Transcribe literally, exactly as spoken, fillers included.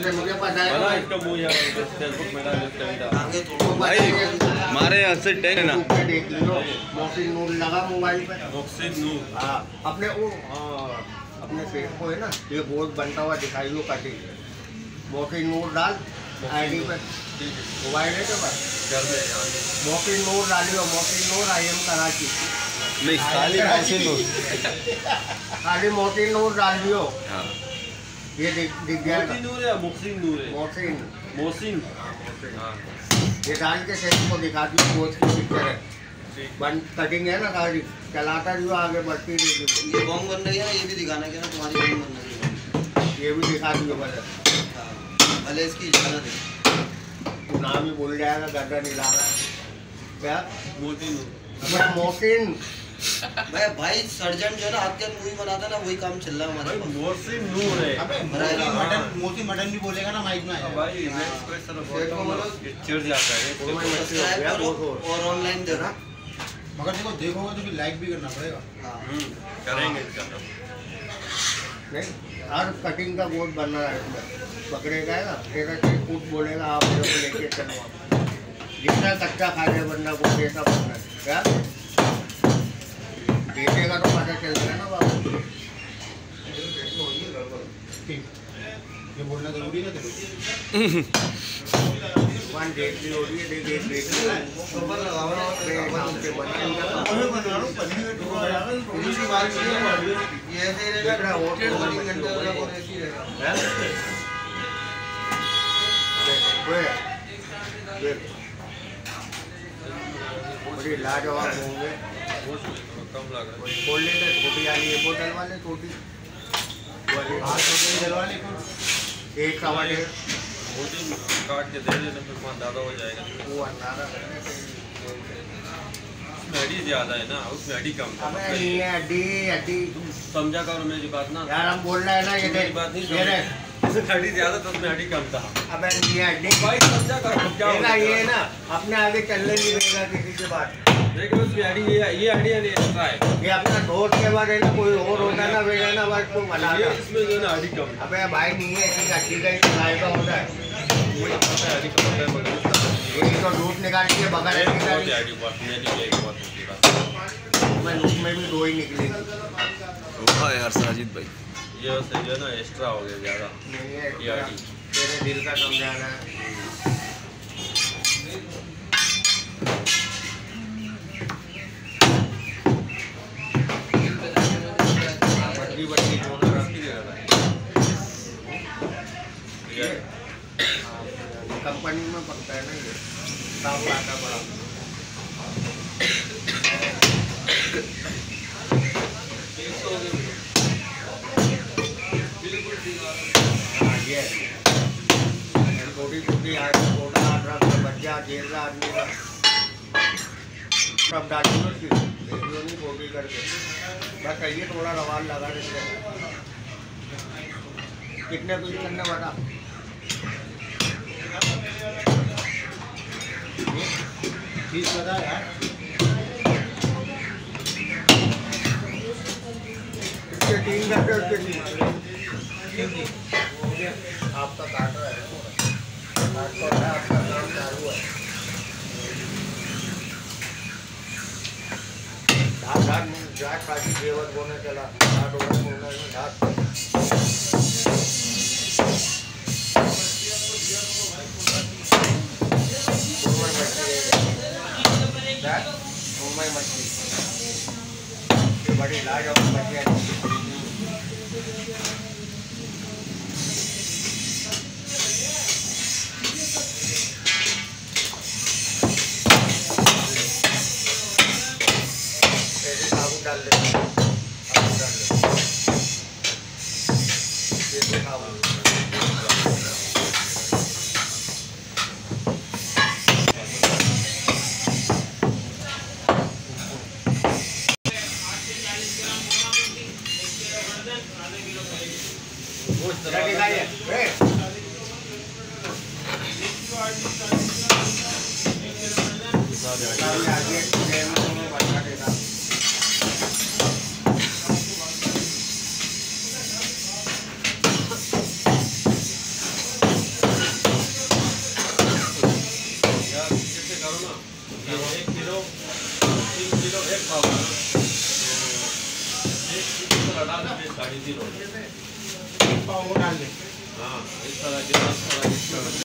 से मुझे पता है बना इसका मुंह यार फेसबुक में डाल देता भाई हमारे यहाँ से टेक ना देख लो मोहसिन नूर लगा मोबाइल पे मोहसिन नूर हाँ अपने वो हाँ, अपने पेट को है ना ये गोद बनता हुआ दिखाई लो कटिंग मोहसिन नूर डाल आईडी पे मोबाइल है तो बस कर दे मोहसिन नूर डालियो मोहसिन नूर आई एम कराची नहीं खाली मोहसिन नूर खाली मोहसिन नूर डाल दियो हाँ ये दिख दिख गया मोहसिन नूर है मोहसिन नूर है मोहसिन मोहसिन हाँ ये डाल के सेट को दिखा दियो गोद की पिक्चर है बन कटिंग है ना सारी चलाता रहियो आगे बढ़ती रही ये बॉम्ब बन रही है ना ये भी दिखाना क्या ना तुम्हारी बॉम्ब बन रही है ये भी दिखा दियो भले भले इसकी इजाजत है तू नाम ही भूल जाएगा गड्ढा नहीं ला रहा क्या मोहसिन नूर मैं मोहसिन भाई भाई सर्जन जो है ना हाथ के मूवी बनाता है ना वही काम चल रहा है हमारे भाई मोहसिन नूर है अबे मोती मटन मोती मटन भी बोलेगा ना माइक में आएगा भाई मैं इसको इस तरह बोलता हूँ ये चिढ़ जाता है सब्सक्राइब करो और ऑनलाइन देना मगर देखो देखोगे तो भी लाइक भी करना पड़ेगा हम्म करेंगे इसका तो नहीं हर कटिंग का गोद बनना है इसमें पकड़ेगा है ना तेरा से कुछ बोलेगा आप मेरे को लेके चलो जितना कच्चा खा जाए बंदा को ऐसा बनना है क्या देखेगा तो पता चल रहा है ना बाबू ये बोलना जरूरी ना तेरे वन देख ली हो रही है देख देख देख ऊपर लगाओ नाम से बनेगा ये ऐसे ही रहेगा और तीन घंटे वाला और ऐसे ही रहेगा बड़ी लाजवाब होंगे कम लग रहा है खोल लेते छोटी वाली एक बोतल वाले छोटी जलवाले एक सवा डेढ़ मोहसिन काट के दे देना फिर वहाँ ज़्यादा हो जाएगा वो अंधारा उसमें हड्डी ज़्यादा है ना उसमें हड्डी कम था अबे नहीं है हड्डी हड्डी समझा करो मेरी बात ना यार हम बोल रहे हैं ना ये मेरी देख बात नहीं ये रे समझ हड्डी ज़्यादा तो उसमें हड्डी कम था अबे नहीं है हड्डी भाई समझा करो क्या हो देखा गया? ये ना अपने आगे चलने नहीं देगा किसी के बाद देखो उसमें हड्डी ये ये हड्डी है नहीं एक्स्ट्रा है ये अपना दोस्त के बाद है ना कोई और होता है ना वे है ना बस को बना ये इसमें जो है ना हड्डी कम है अबे भाई नहीं है एक हड्डी का ही गाय का होता है मुझे पता है हड्डी कम होता है मगर उसका ये तो दूध निकाल के बगल एक में बहुत निकाली हड्डी बात मेरी भी एक बहुत होती बात मैं उसमें भी दो ही निकलेगी वाह यार साजिद भाई ये उससे जो है ना एक्स्ट्रा हो गया ज़्यादा नहीं है ये हड्डी तेरे दिल का समझाना है बड़ी बड़ी दोनों रख कितनी ज़्यादा है कंपनी में पकता है ना ये साफ लाटा बड़ा हाँ ये छोटी छोटी छोटा आदमी बच्चा जेल आदमी का सब डाली वीडियो नहीं छोटी करके बस कहिए थोड़ा रवाल लगा देते कितने पीस करने बता फीस बता यार इसके तीन घंटे उसके तीन आपका काट रहा है काट तो है आपका काम चालू है ढाक ढाक ढाक काटी जेवर बोने चला ढाक ओवर बोने में ढाक मुंबई मछली ये बड़ी लाजवाब मछली है साबुन डाल दे साबुन डाल दे ये साबुन एक पाव का तो डाल दीजिए साढ़े तीन हो पाव वो डाल दे। हाँ इस तरह के